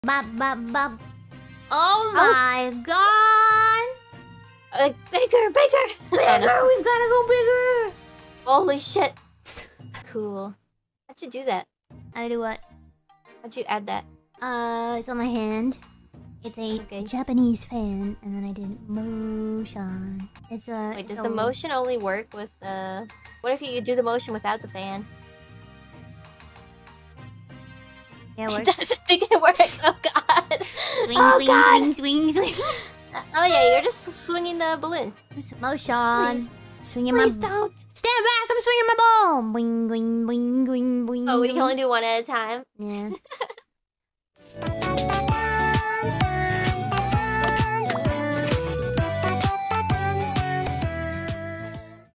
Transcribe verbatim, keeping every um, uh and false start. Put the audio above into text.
Bop, bop, bop. Oh my oh. god! Uh, bigger, bigger! Bigger! Oh, no. We've gotta go bigger! Holy shit. Cool. How'd you do that? How'd I do what? How'd you add that? Uh, it's on my hand. It's a okay. Japanese fan, and then I did motion. It's a... Wait, does a... the motion only work with the... Uh... What if you do the motion without the fan? Yeah, it works. It doesn't think it works. Oh god. Swing, oh, swing, god. swing, swing, swing. Oh yeah, you're just swinging the balloon. Motion. Please. Swinging Please my... don't. Stand back, I'm swinging my ball. Boing, boing, boing, boing, boing. Oh, we can only do one at a time? Yeah.